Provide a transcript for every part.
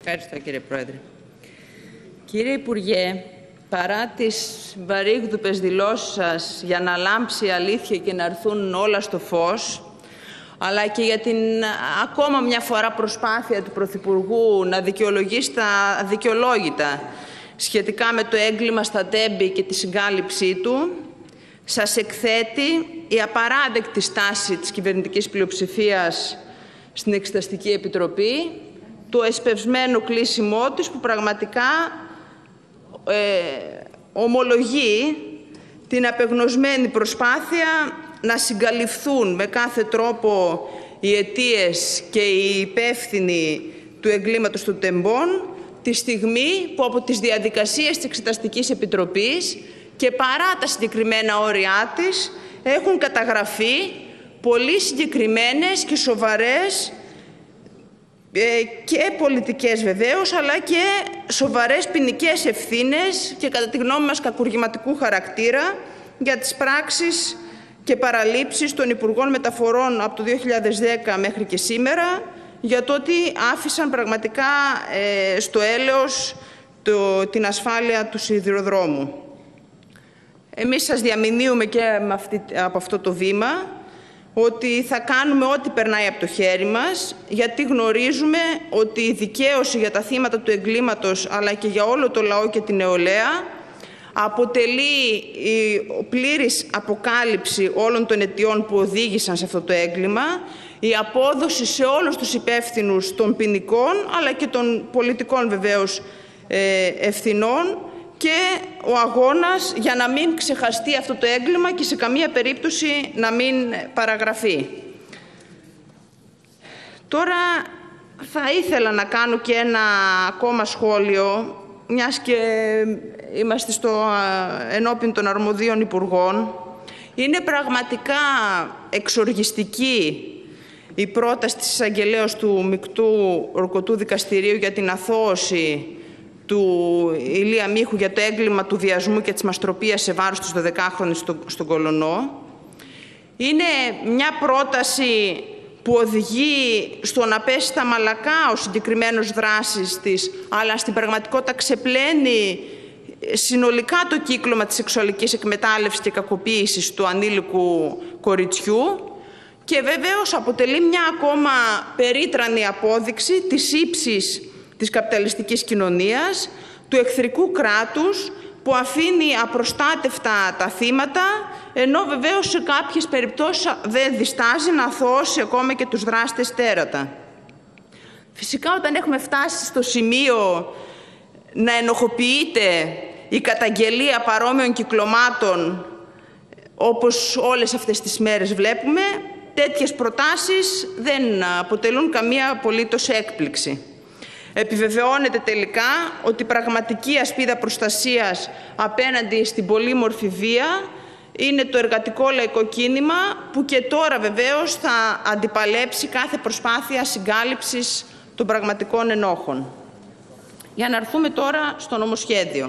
Ευχαριστώ, κύριε Πρόεδρε. Κύριε Υπουργέ, παρά τις βαρύγδουπες δηλώσεις σας για να λάμψει η αλήθεια και να έρθουν όλα στο φως, αλλά και για την ακόμα μια φορά προσπάθεια του Πρωθυπουργού να δικαιολογήσει τα αδικαιολόγητα σχετικά με το έγκλημα στα Τέμπη και τη συγκάλυψή του, σας εκθέτει η απαράδεκτη στάση της κυβερνητικής πλειοψηφίας στην Εξεταστική Επιτροπή, το εσπευσμένο κλείσιμό της που πραγματικά ομολογεί την απεγνωσμένη προσπάθεια να συγκαλυφθούν με κάθε τρόπο οι αιτίες και οι υπεύθυνοι του εγκλήματος των Τεμπών τη στιγμή που από τις διαδικασίες της Εξεταστικής Επιτροπής και παρά τα συγκεκριμένα όρια της έχουν καταγραφεί πολύ συγκεκριμένες και σοβαρές και πολιτικές βεβαίως, αλλά και σοβαρές ποινικές ευθύνες και κατά τη γνώμη μας κακουργηματικού χαρακτήρα για τις πράξεις και παραλήψεις των Υπουργών Μεταφορών από το 2010 μέχρι και σήμερα, για το ότι άφησαν πραγματικά στο έλεος την ασφάλεια του σιδηροδρόμου. Εμείς σας διαμηνύουμε και από αυτό το βήμα ότι θα κάνουμε ό,τι περνάει από το χέρι μας, γιατί γνωρίζουμε ότι η δικαίωση για τα θύματα του εγκλήματος, αλλά και για όλο το λαό και την νεολαία, αποτελεί η πλήρης αποκάλυψη όλων των αιτιών που οδήγησαν σε αυτό το έγκλημα, η απόδοση σε όλους τους υπεύθυνους των ποινικών, αλλά και των πολιτικών βεβαίως ευθυνών, και ο αγώνας για να μην ξεχαστεί αυτό το έγκλημα και σε καμία περίπτωση να μην παραγραφεί. Τώρα θα ήθελα να κάνω και ένα ακόμα σχόλιο, μιας και είμαστε ενώπιον των αρμοδίων υπουργών. Είναι πραγματικά εξοργιστική η πρόταση της εισαγγελέως του Μεικτού Ορκωτού Δικαστηρίου για την αθώωση του Ηλία Μίχου για το έγκλημα του βιασμού και της μαστροπίας σε βάρος της 12χρονης στον Κολωνό. Είναι μια πρόταση που οδηγεί στο να πέσει στα μαλακά ο συγκεκριμένος δράσης της, αλλά στην πραγματικότητα ξεπλένει συνολικά το κύκλωμα της σεξουαλικής εκμετάλλευσης και κακοποίησης του ανήλικου κοριτσιού και βεβαίως αποτελεί μια ακόμα περίτρανη απόδειξη της ύψης της καπιταλιστικής κοινωνίας, του εχθρικού κράτους που αφήνει απροστάτευτα τα θύματα, ενώ βεβαίως σε κάποιες περιπτώσεις δεν διστάζει να αθωώσει ακόμα και τους δράστες τέρατα. Φυσικά όταν έχουμε φτάσει στο σημείο να ενοχοποιείται η καταγγελία παρόμοιων κυκλωμάτων, όπως όλες αυτές τις μέρες βλέπουμε, τέτοιες προτάσεις δεν αποτελούν καμία απολύτως έκπληξη. Επιβεβαιώνεται τελικά ότι η πραγματική ασπίδα προστασίας απέναντι στην πολύμορφη βία είναι το εργατικό λαϊκό κίνημα, που και τώρα βεβαίως θα αντιπαλέψει κάθε προσπάθεια συγκάλυψης των πραγματικών ενόχων. Για να έρθουμε τώρα στο νομοσχέδιο.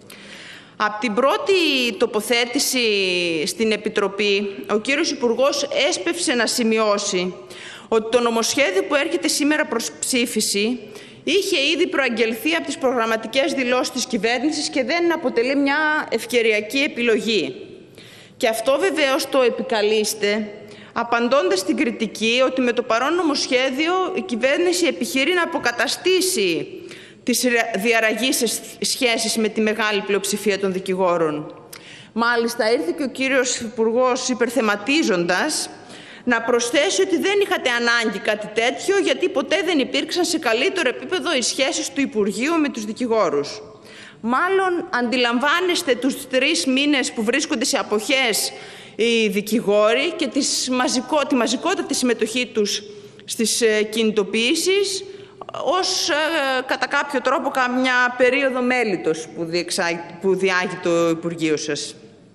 Από την πρώτη τοποθέτηση στην Επιτροπή, ο κύριος Υπουργός έσπευσε να σημειώσει ότι το νομοσχέδιο που έρχεται σήμερα προς ψήφιση είχε ήδη προαγγελθεί από τις προγραμματικές δηλώσεις της κυβέρνησης και δεν αποτελεί μια ευκαιριακή επιλογή. Και αυτό βεβαίως το επικαλείστε, απαντώντας στην κριτική ότι με το παρόν νομοσχέδιο η κυβέρνηση επιχειρεί να αποκαταστήσει τις διαραγείς σχέσεις με τη μεγάλη πλειοψηφία των δικηγόρων. Μάλιστα ήρθε και ο κύριος Υπουργός υπερθεματίζοντας να προσθέσει ότι δεν είχατε ανάγκη κάτι τέτοιο, γιατί ποτέ δεν υπήρξαν σε καλύτερο επίπεδο οι σχέσεις του Υπουργείου με τους δικηγόρους. Μάλλον αντιλαμβάνεστε τους 3 μήνες που βρίσκονται σε αποχές οι δικηγόροι και τη μαζικότητα της συμμετοχή τους στις κινητοποιήσεις ως κατά κάποιο τρόπο καμιά περίοδο μέλιτος που διάγει το Υπουργείο σας.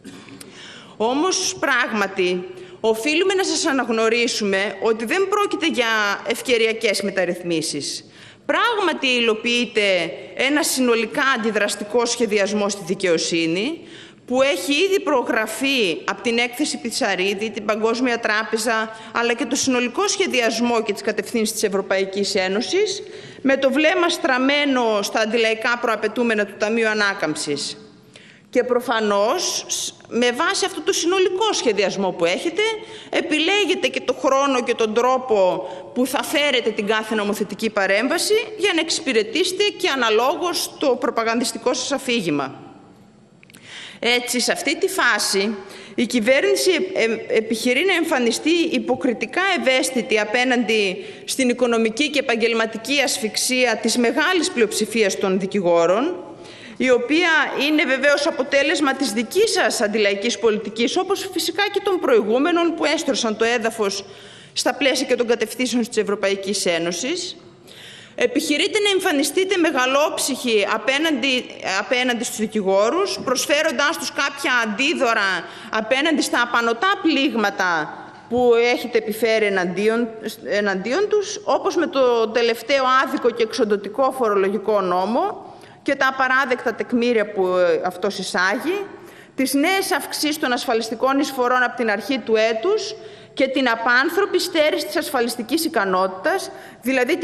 Όμως πράγματι οφείλουμε να σας αναγνωρίσουμε ότι δεν πρόκειται για ευκαιριακές μεταρρυθμίσεις. Πράγματι υλοποιείται ένα συνολικά αντιδραστικό σχεδιασμό στη δικαιοσύνη, που έχει ήδη προγραφεί από την έκθεση Πιτσαρίδη, την Παγκόσμια Τράπεζα, αλλά και το συνολικό σχεδιασμό και τις κατευθύνσεις της Ευρωπαϊκής Ένωσης, με το βλέμμα στραμμένο στα αντιλαϊκά προαπαιτούμενα του Ταμείου Ανάκαμψης. Και προφανώς, με βάση αυτό το συνολικό σχεδιασμό που έχετε, επιλέγετε και το χρόνο και τον τρόπο που θα φέρετε την κάθε νομοθετική παρέμβαση για να εξυπηρετήσετε και αναλόγως το προπαγανδιστικό σας αφήγημα. Έτσι, σε αυτή τη φάση, η κυβέρνηση επιχειρεί να εμφανιστεί υποκριτικά ευαίσθητη απέναντι στην οικονομική και επαγγελματική ασφυξία της μεγάλης πλειοψηφίας των δικηγόρων, η οποία είναι βεβαίως αποτέλεσμα της δικής σας αντιλαϊκής πολιτικής, όπως φυσικά και των προηγούμενων που έστρωσαν το έδαφος στα πλαίσια και των κατευθύνσεων της Ευρωπαϊκής Ένωσης. Επιχειρείτε να εμφανιστείτε μεγαλόψυχοι απέναντι στους δικηγόρους, προσφέροντάς τους κάποια αντίδωρα απέναντι στα απανωτά πλήγματα που έχετε επιφέρει εναντίον τους, όπως με το τελευταίο άδικο και εξοντωτικό φορολογικό νόμο και τα απαράδεκτα τεκμήρια που αυτός εισάγει, τις νέες αυξήσεις των ασφαλιστικών εισφορών από την αρχή του έτους και την απάνθρωπη στέρηση της ασφαλιστικής ικανότητας, δηλαδή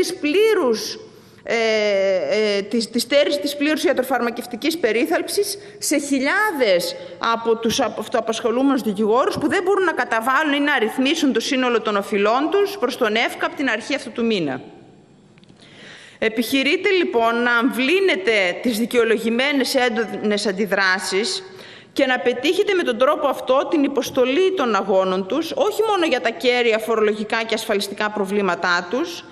τη στέρηση της πλήρους ιατροφαρμακευτικής περίθαλψης σε χιλιάδες από τους αυτοαπασχολούμενους δικηγόρους που δεν μπορούν να καταβάλουν ή να αριθμίσουν το σύνολο των οφειλών τους προς τον ΕΦΚΑ από την αρχή αυτού του μήνα. Επιχειρείτε λοιπόν να αμβλύνετε τις δικαιολογημένες έντονες αντιδράσεις και να πετύχετε με τον τρόπο αυτό την υποστολή των αγώνων τους, όχι μόνο για τα κέρια φορολογικά και ασφαλιστικά προβλήματά τους,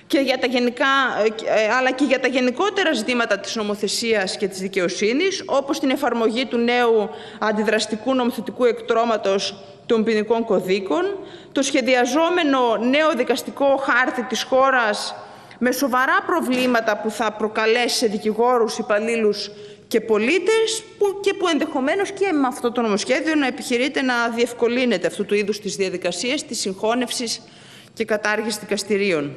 αλλά και για τα γενικότερα ζητήματα της νομοθεσίας και της δικαιοσύνης, όπως την εφαρμογή του νέου αντιδραστικού νομοθετικού εκτρώματος των ποινικών κωδίκων, το σχεδιαζόμενο νέο δικαστικό χάρτη της χώρας με σοβαρά προβλήματα που θα προκαλέσει σε δικηγόρους, υπαλλήλους και πολίτες και που ενδεχομένως και με αυτό το νομοσχέδιο να επιχειρείτε να διευκολύνετε αυτού του είδους τις διαδικασίες της συγχώνευσης και κατάργησης δικαστηρίων.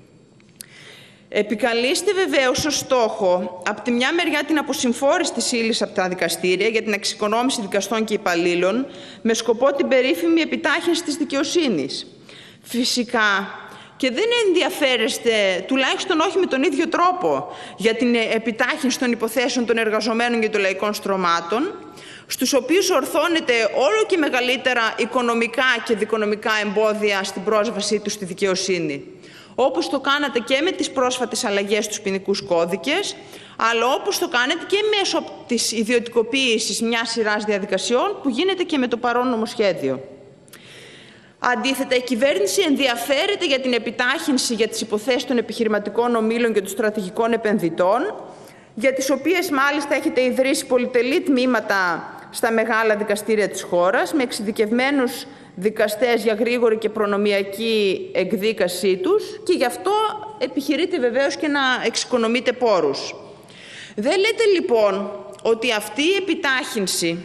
Επικαλείστε βεβαίως ως στόχο από τη μια μεριά την αποσυμφόρηση της ύλης από τα δικαστήρια για την εξοικονόμηση δικαστών και υπαλλήλων με σκοπό την περίφημη επιτάχυνση της δικαιοσύνης. Φυσικά και δεν ενδιαφέρεστε, τουλάχιστον όχι με τον ίδιο τρόπο, για την επιτάχυνση των υποθέσεων των εργαζομένων και των λαϊκών στρωμάτων, στους οποίους ορθώνεται όλο και μεγαλύτερα οικονομικά και δικονομικά εμπόδια στην πρόσβασή τους στη δικαιοσύνη. Όπως το κάνατε και με τις πρόσφατες αλλαγές στους ποινικούς κώδικες, αλλά όπως το κάνετε και μέσω της ιδιωτικοποίησης μιας σειράς διαδικασιών που γίνεται και με το παρόν νομοσχέδιο. Αντίθετα, η κυβέρνηση ενδιαφέρεται για την επιτάχυνση για τις υποθέσεις των επιχειρηματικών ομίλων και των στρατηγικών επενδυτών, για τις οποίες μάλιστα έχετε ιδρύσει πολυτελή τμήματα στα μεγάλα δικαστήρια της χώρας, με εξειδικευμένους δικαστές για γρήγορη και προνομιακή εκδίκασή τους και γι' αυτό επιχειρείτε βεβαίως και να εξοικονομείτε πόρους. Δεν λέτε λοιπόν ότι αυτή η επιτάχυνση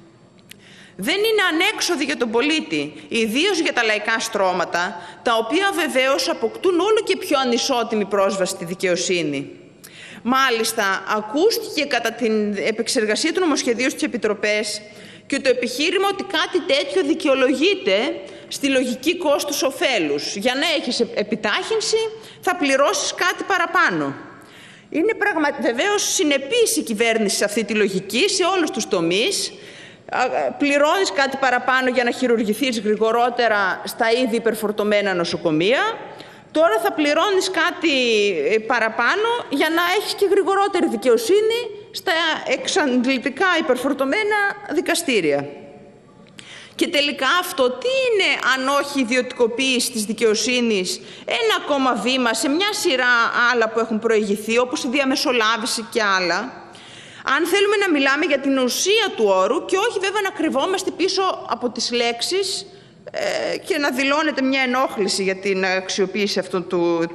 δεν είναι ανέξοδη για τον πολίτη, ιδίως για τα λαϊκά στρώματα, τα οποία βεβαίως αποκτούν όλο και πιο ανισότιμη πρόσβαση στη δικαιοσύνη. Μάλιστα, ακούστηκε κατά την επεξεργασία του νομοσχεδίου στις επιτροπές και το επιχείρημα ότι κάτι τέτοιο δικαιολογείται στη λογική κόστους-οφέλους. Για να έχεις επιτάχυνση θα πληρώσεις κάτι παραπάνω. Είναι βεβαίως συνεπής η κυβέρνηση σε αυτή τη λογική, σε όλους τους τομείς. Πληρώνεις κάτι παραπάνω για να χειρουργηθείς γρηγορότερα στα ήδη υπερφορτωμένα νοσοκομεία. Τώρα θα πληρώνεις κάτι παραπάνω για να έχεις και γρηγορότερη δικαιοσύνη στα εξαντλητικά υπερφορτωμένα δικαστήρια. Και τελικά αυτό τι είναι αν όχι ιδιωτικοποίηση της δικαιοσύνης, ένα ακόμα βήμα σε μια σειρά άλλα που έχουν προηγηθεί, όπως η διαμεσολάβηση και άλλα. Αν θέλουμε να μιλάμε για την ουσία του όρου και όχι βέβαια να κρυβόμαστε πίσω από τις λέξεις και να δηλώνεται μια ενόχληση για την αξιοποίηση αυτού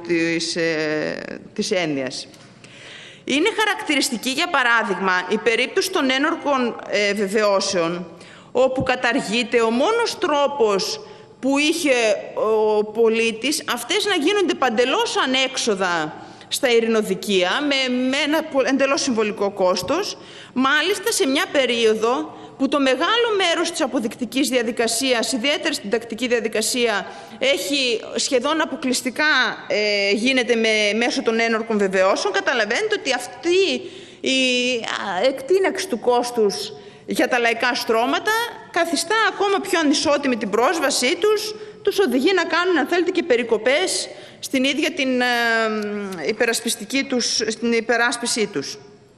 της έννοιας. Είναι χαρακτηριστική, για παράδειγμα, η περίπτωση των ένορκων βεβαιώσεων, όπου καταργείται ο μόνος τρόπος που είχε ο πολίτης αυτές να γίνονται παντελώς ανέξοδα στα ειρηνοδικεία με ένα εντελώς συμβολικό κόστος, μάλιστα σε μια περίοδο που το μεγάλο μέρος της αποδεικτικής διαδικασίας, ιδιαίτερα στην τακτική διαδικασία, έχει σχεδόν αποκλειστικά γίνεται μέσω των ένορκων βεβαιώσεων. Καταλαβαίνετε ότι αυτή η εκτείναξη του κόστους για τα λαϊκά στρώματα καθιστά ακόμα πιο ανισότιμη την πρόσβασή τους οδηγεί να κάνουν, αν θέλετε, και περικοπές στην ίδια την στην υπεράσπισή τους.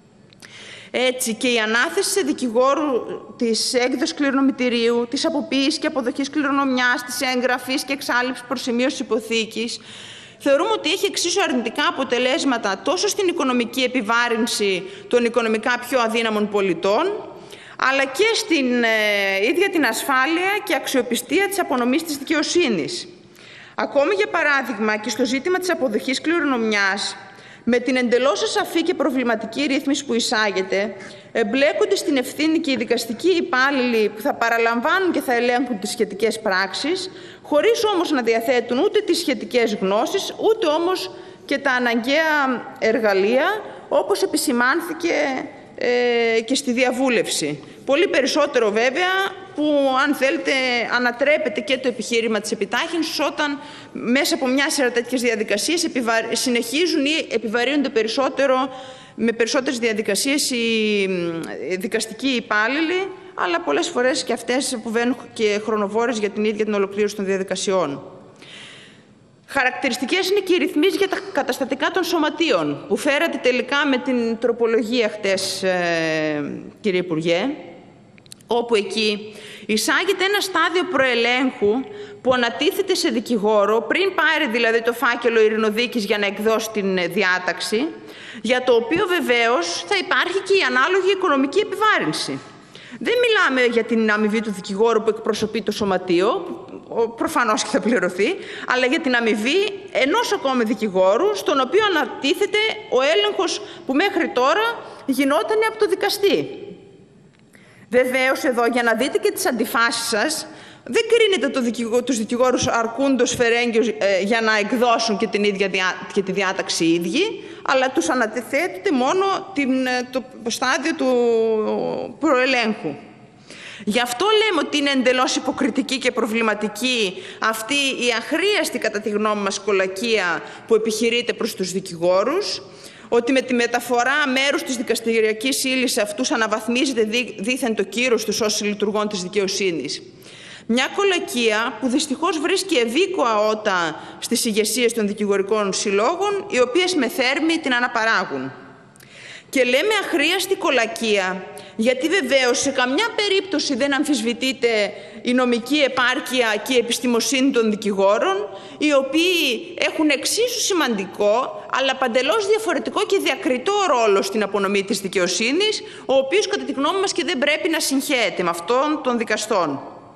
Έτσι και η ανάθεση σε δικηγόρου της έκδοσης κληρονομητηρίου, της αποποίησης και αποδοχής κληρονομιάς, της έγγραφης και εξάλειψης προσημείωσης υποθήκης, θεωρούμε ότι έχει εξίσου αρνητικά αποτελέσματα τόσο στην οικονομική επιβάρυνση των οικονομικά πιο αδύναμων πολιτών, αλλά και στην ίδια την ασφάλεια και αξιοπιστία της απονομής της δικαιοσύνης. Ακόμη, για παράδειγμα, και στο ζήτημα της αποδοχής κληρονομιάς, με την εντελώς ασαφή και προβληματική ρύθμιση που εισάγεται, εμπλέκονται στην ευθύνη και οι δικαστικοί υπάλληλοι που θα παραλαμβάνουν και θα ελέγχουν τις σχετικές πράξεις, χωρίς όμως να διαθέτουν ούτε τις σχετικές γνώσεις, ούτε όμως και τα αναγκαία εργαλεία, όπως επισημάνθηκε και στη διαβούλευση. Πολύ περισσότερο βέβαια που, αν θέλετε, ανατρέπεται και το επιχείρημα της επιτάχυνσης όταν μέσα από μια σειρά τέτοιες διαδικασίες συνεχίζουν ή επιβαρύνονται με περισσότερες διαδικασίες οι δικαστικοί υπάλληλοι, αλλά πολλές φορές και αυτές που βαίνουν και χρονοβόρες για την ίδια την ολοκλήρωση των διαδικασιών. Χαρακτηριστικές είναι και οι ρυθμίσεις για τα καταστατικά των σωματείων, που φέρατε τελικά με την τροπολογία χτες, κύριε Υπουργέ, όπου εκεί εισάγεται ένα στάδιο προελέγχου που ανατίθεται σε δικηγόρο, πριν πάρει δηλαδή το φάκελο ειρηνοδίκης για να εκδώσει την διάταξη, για το οποίο βεβαίως θα υπάρχει και η ανάλογη οικονομική επιβάρυνση. Δεν μιλάμε για την αμοιβή του δικηγόρου που εκπροσωπεί το σωματείο, προφανώς και θα πληρωθεί, αλλά για την αμοιβή ενός ακόμη δικηγόρου, στον οποίο ανατίθεται ο έλεγχος που μέχρι τώρα γινόταν από το δικαστή. Βεβαίως εδώ, για να δείτε και τις αντιφάσεις σας, δεν κρίνεται τους δικηγόρους αρκούντος φερέγγιος για να εκδώσουν και την ίδια και τη διάταξη οι ίδιοι, αλλά τους ανατεθέτεται μόνο το στάδιο του προελέγχου. Γι' αυτό λέμε ότι είναι εντελώς υποκριτική και προβληματική αυτή η αχρίαστη, κατά τη γνώμη μας, κολακεία που επιχειρείται προς τους δικηγόρους, ότι με τη μεταφορά μέρους της δικαστηριακής ύλης σε αυτούς αναβαθμίζεται δήθεν το κύρος τους ως λειτουργών της δικαιοσύνης. Μια κολακεία που δυστυχώς βρίσκει ευήκοα ότα στις ηγεσίες των δικηγορικών συλλόγων, οι οποίες με θέρμη την αναπαράγουν. Και λέμε αχρίαστη κολακεία, γιατί βεβαίως σε καμιά περίπτωση δεν αμφισβητείται η νομική επάρκεια και η επιστημοσύνη των δικηγόρων, οι οποίοι έχουν εξίσου σημαντικό, αλλά παντελώς διαφορετικό και διακριτό ρόλο στην απονομή της δικαιοσύνης, ο οποίος κατά τη γνώμη μας και δεν πρέπει να συγχέεται με αυτόν των δικαστών.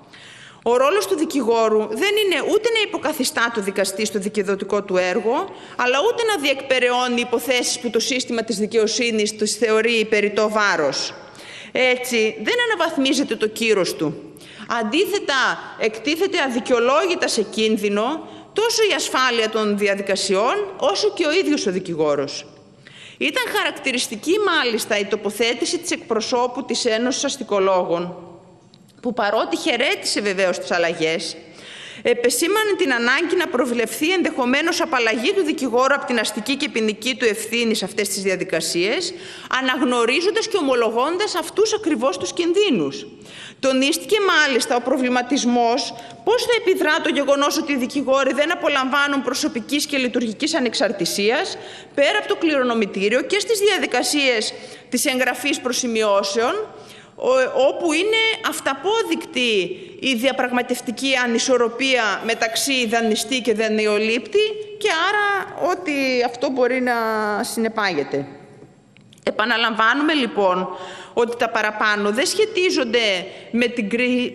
Ο ρόλος του δικηγόρου δεν είναι ούτε να υποκαθιστά το δικαστή στο δικαιοδοτικό του έργο, αλλά ούτε να διεκπεραιώνει υποθέσεις που το σύστημα της δικαιοσύνης τις θεωρεί υπεριτό βάρος. Έτσι, δεν αναβαθμίζεται το κύρος του. Αντίθετα, εκτίθεται αδικαιολόγητα σε κίνδυνο τόσο η ασφάλεια των διαδικασιών, όσο και ο ίδιος ο δικηγόρος. Ήταν χαρακτηριστική, μάλιστα, η τοποθέτηση της εκπροσώπου της Ένωσης Αστικολόγων, που παρότι χαιρέτησε βεβαίως τις αλλαγές, επεσήμανε την ανάγκη να προβλεφθεί ενδεχομένως απαλλαγή του δικηγόρου από την αστική και ποινική του ευθύνη σε αυτές τις διαδικασίες, αναγνωρίζοντας και ομολογώντας αυτούς ακριβώς τους κινδύνους. Τονίστηκε μάλιστα ο προβληματισμός πώς θα επιδρά το γεγονός ότι οι δικηγόροι δεν απολαμβάνουν προσωπικής και λειτουργικής ανεξαρτησίας, πέρα από το κληρονομητήριο και στις διαδικασίες της εγγραφής προσημειώσεων, όπου είναι αυταπόδεικτη η διαπραγματευτική ανισορροπία μεταξύ δανειστή και δανειολήπτη και άρα ό,τι αυτό μπορεί να συνεπάγεται. Επαναλαμβάνουμε λοιπόν ότι τα παραπάνω δεν σχετίζονται με την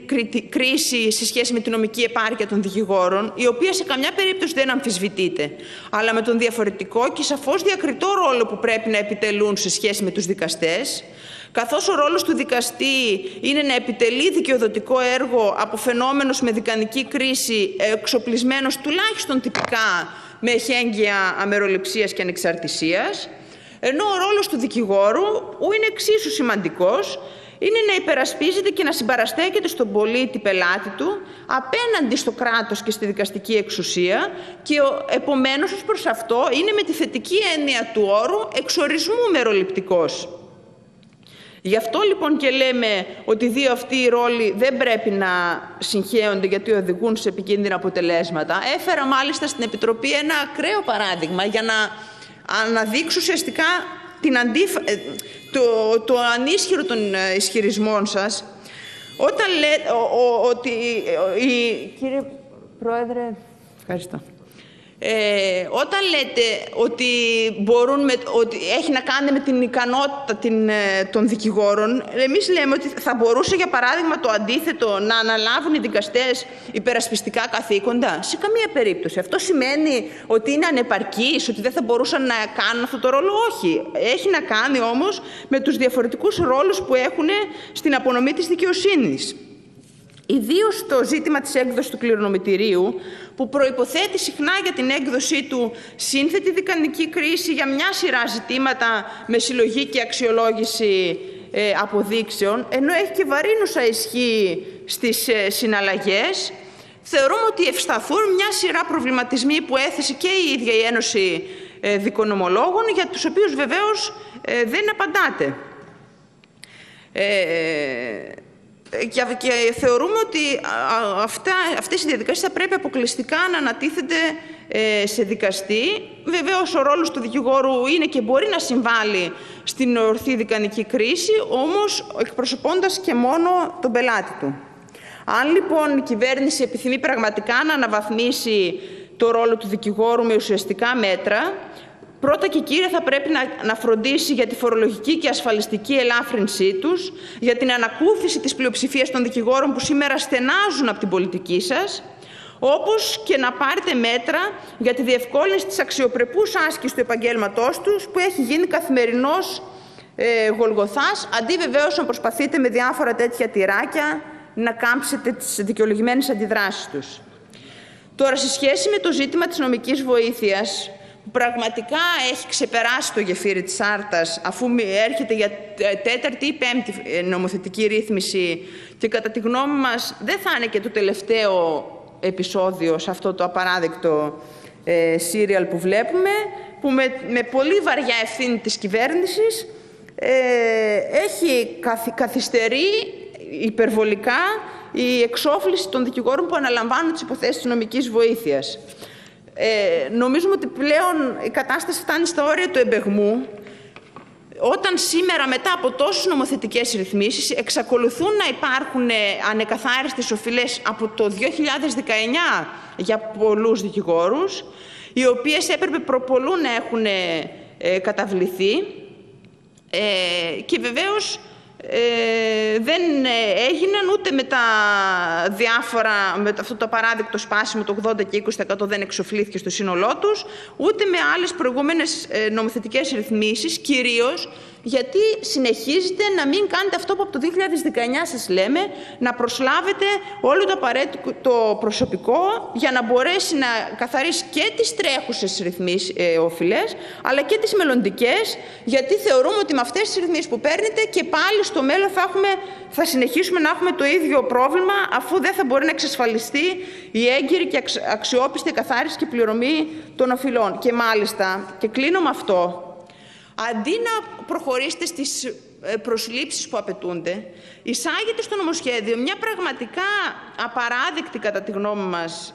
κρίση σε σχέση με την νομική επάρκεια των δικηγόρων, η οποία σε καμιά περίπτωση δεν αμφισβητείται, αλλά με τον διαφορετικό και σαφώς διακριτό ρόλο που πρέπει να επιτελούν σε σχέση με τους δικαστές, καθώς ο ρόλος του δικαστή είναι να επιτελεί δικαιοδοτικό έργο αποφαινόμενος με δικανική κρίση, εξοπλισμένος τουλάχιστον τυπικά με εχέγγυα αμεροληψίας και ανεξαρτησίας, ενώ ο ρόλος του δικηγόρου, που είναι εξίσου σημαντικός, είναι να υπερασπίζεται και να συμπαραστέκεται στον πολίτη πελάτη του απέναντι στο κράτος και στη δικαστική εξουσία και επομένως ως προς αυτό είναι με τη θετική έννοια του όρου εξορισμού μεροληπτικός. Γι' αυτό λοιπόν και λέμε ότι οι δύο αυτοί οι ρόλοι δεν πρέπει να συγχέονται γιατί οδηγούν σε επικίνδυνα αποτελέσματα. Έφερα μάλιστα στην Επιτροπή ένα ακραίο παράδειγμα για να αναδείξω ουσιαστικά το ανίσχυρο των ισχυρισμών σας. Όταν λέτε ότι... Κύριε Πρόεδρε, ευχαριστώ. Όταν λέτε ότι, ότι έχει να κάνει με την ικανότητα των δικηγόρων, εμείς λέμε ότι θα μπορούσε, για παράδειγμα, το αντίθετο, να αναλάβουν οι δικαστές υπερασπιστικά καθήκοντα. Σε καμία περίπτωση. Αυτό σημαίνει ότι είναι ανεπαρκείς, ότι δεν θα μπορούσαν να κάνουν αυτό το ρόλο. Όχι. Έχει να κάνει όμως με τους διαφορετικούς ρόλους που έχουν στην απονομή της δικαιοσύνης. Ιδίως το ζήτημα της έκδοσης του κληρονομητηρίου, που προϋποθέτει συχνά για την έκδοσή του σύνθετη δικανική κρίση για μια σειρά ζητήματα με συλλογή και αξιολόγηση αποδείξεων, ενώ έχει και βαρύνουσα ισχύ στις συναλλαγές, θεωρούμε ότι ευσταθούν μια σειρά προβληματισμοί που έθεσε και η ίδια η Ένωση Δικονομολόγων, για τους οποίους βεβαίως δεν απαντάτε. Και θεωρούμε ότι αυτές οι διαδικασίες θα πρέπει αποκλειστικά να ανατίθενται σε δικαστή. Βεβαίως ο ρόλος του δικηγόρου είναι και μπορεί να συμβάλλει στην ορθή δικανική κρίση, όμως εκπροσωπώντας και μόνο τον πελάτη του. Αν λοιπόν η κυβέρνηση επιθυμεί πραγματικά να αναβαθμίσει το ρόλο του δικηγόρου με ουσιαστικά μέτρα, πρώτα και κύρια θα πρέπει να φροντίσει για τη φορολογική και ασφαλιστική ελάφρυνσή τους, για την ανακούφιση της πλειοψηφίας των δικηγόρων που σήμερα στενάζουν από την πολιτική σας, όπως και να πάρετε μέτρα για τη διευκόλυνση της αξιοπρεπούς άσκησης του επαγγέλματός τους, που έχει γίνει καθημερινός γολγοθάς, αντί βεβαίως να προσπαθείτε με διάφορα τέτοια τυράκια να κάμψετε τις δικαιολογημένες αντιδράσεις τους. Τώρα, σε σχέση με το ζήτημα της νομικής βοήθειας, που πραγματικά έχει ξεπεράσει το γεφύρι της Άρτας, αφού έρχεται για τέταρτη ή πέμπτη νομοθετική ρύθμιση και κατά τη γνώμη μας δεν θα είναι και το τελευταίο επεισόδιο σε αυτό το απαράδεκτο σύριαλ που βλέπουμε, που με πολύ βαριά ευθύνη της κυβέρνησης έχει καθυστερεί υπερβολικά η εξόφληση των δικηγόρων που αναλαμβάνουν τις υποθέσεις της νομικής βοήθειας. Νομίζουμε ότι πλέον η κατάσταση φτάνει στα όρια του εμπεγμού, όταν σήμερα μετά από τόσες νομοθετικές ρυθμίσεις εξακολουθούν να υπάρχουν ανεκαθάριστες οφειλές από το 2019 για πολλούς δικηγόρους, οι οποίες έπρεπε προπολού να έχουν καταβληθεί και βεβαίως δεν έγιναν ούτε με τα διάφορα, με αυτό το απαράδεκτο σπάσιμο το 80 και 20% δεν εξοφλήθηκε στο σύνολό τους, ούτε με άλλες προηγούμενες νομοθετικές ρυθμίσεις, κυρίως γιατί συνεχίζετε να μην κάνετε αυτό που από το 2019 σας λέμε, να προσλάβετε όλο το απαραίτητο προσωπικό για να μπορέσει να καθαρίσει και τις τρέχουσες οφειλές, αλλά και τις μελλοντικές, γιατί θεωρούμε ότι με αυτές τις ρυθμίσεις που παίρνετε και πάλι στο μέλλον θα συνεχίσουμε να έχουμε το ίδιο πρόβλημα, αφού δεν θα μπορεί να εξασφαλιστεί η έγκυρη και αξιόπιστη καθάριση και πληρωμή των οφειλών. Και μάλιστα, και κλείνω με αυτό, αντί να προχωρήσετε στις προσλήψεις που απαιτούνται, εισάγεται στο νομοσχέδιο μια πραγματικά απαράδεκτη, κατά τη γνώμη μας,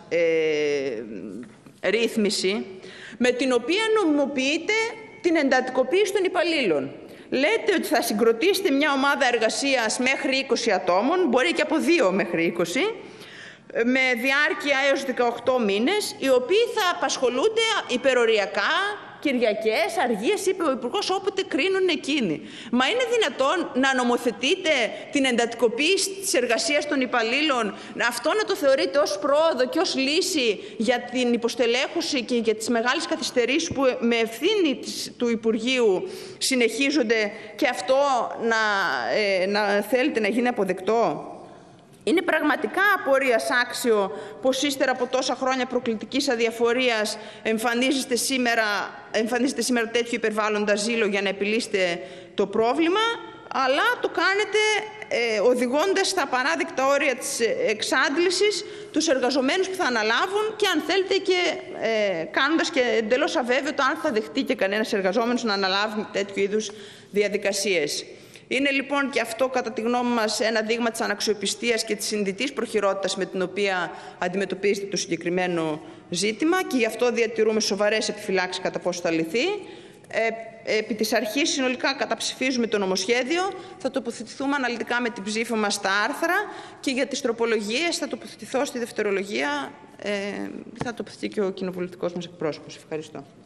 ρύθμιση, με την οποία νομιμοποιείται την εντατικοποίηση των υπαλλήλων. Λέτε ότι θα συγκροτήσετε μια ομάδα εργασίας μέχρι 20 ατόμων, μπορεί και από 2 μέχρι 20, με διάρκεια έως 18 μήνες, οι οποίοι θα απασχολούνται υπεροριακά, Κυριακές, αργίες, είπε ο Υπουργός, όποτε κρίνουν εκείνοι. Μα είναι δυνατόν να νομοθετείτε την εντατικοποίηση της εργασίας των υπαλλήλων, αυτό να το θεωρείτε ως πρόοδο και ως λύση για την υποστελέχωση και για τις μεγάλες καθυστερήσεις που με ευθύνη του Υπουργείου συνεχίζονται, και αυτό να θέλετε να γίνει αποδεκτό? Είναι πραγματικά απορίας άξιο πως ύστερα από τόσα χρόνια προκλητικής αδιαφορίας εμφανίζεται σήμερα τέτοιο υπερβάλλοντα ζήλο για να επιλύσετε το πρόβλημα, αλλά το κάνετε οδηγώντας στα απαράδεκτα όρια της εξάντλησης τους εργαζομένους που θα αναλάβουν και αν θέλετε και κάνοντας και εντελώς αβέβαιο το αν θα δεχτεί και κανένας εργαζόμενος να αναλάβει τέτοιου είδους διαδικασίες. Είναι λοιπόν και αυτό κατά τη γνώμη μας ένα δείγμα της αναξιοπιστίας και της συνειδητής προχειρότητας με την οποία αντιμετωπίζεται το συγκεκριμένο ζήτημα και γι' αυτό διατηρούμε σοβαρές επιφυλάξεις κατά πόσο θα λυθεί. Επί της αρχής συνολικά καταψηφίζουμε το νομοσχέδιο, θα τοποθετηθούμε αναλυτικά με την ψήφο μας στα άρθρα και για τις τροπολογίες θα τοποθετηθώ στη δευτερολογία, θα τοποθετηθεί και ο κοινοβουλευτικός μας εκπρόσωπος. Ευχαριστώ.